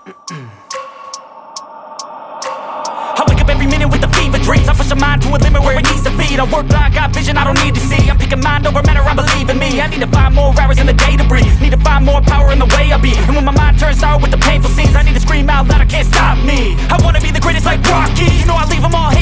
I wake up every minute with the fever dreams. I push my mind to a limit where it needs to be. I work blind, got vision I don't need to see. I'm picking mind over matter, I believe in me. I need to find more hours in the day to breathe. Need to find more power in the way I be. And when my mind turns sour with the painful scenes, I need to scream out loud, I can't stop me. I wanna be the greatest like Rocky. You know I leave them all